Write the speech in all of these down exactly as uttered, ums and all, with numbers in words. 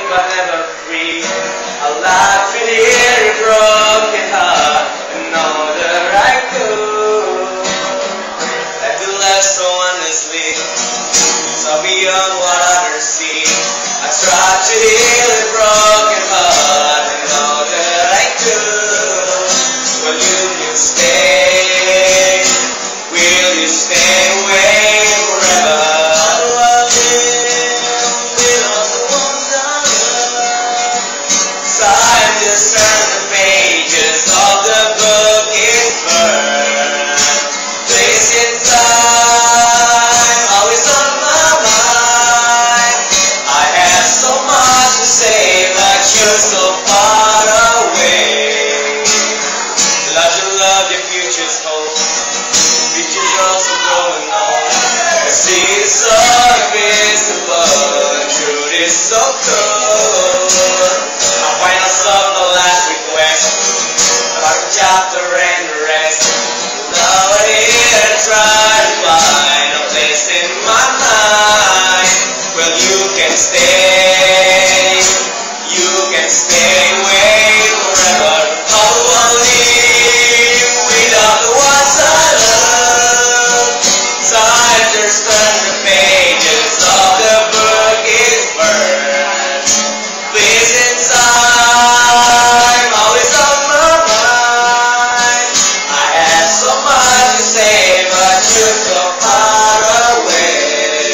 but never free. A life in here, a broken heart, and all that I could. I do love so honestly, so beyond what others see. I tried to heal a broken heart, and all that I could. Will you, you stay? Will you stay away forever? How do I live without the ones I love? So I just turn the pages of the book is burned. Place in time, always on my mind. I have so much to say, but you're so far away. Love your love, your future's hope. Future's also going on. I see the sun is the blood, truth is so good. I find myself the last request, about the chapter and the rest. Now I here try to find a place in my mind. Well, you can stay, you can stay away forever. How do I live without the ones I love? So I just turn the pages of the book is burned. Please in time, always on my mind. I have so much to say, but you're so far away.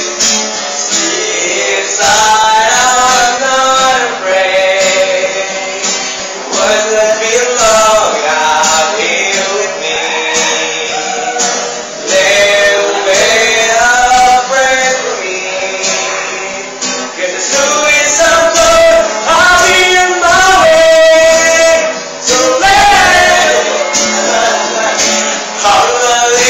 Inside, I'm not afraid. Words that belong out here with me. Little bit of pray for me. Get the suicide blood, I'll be in my way. So let how do I live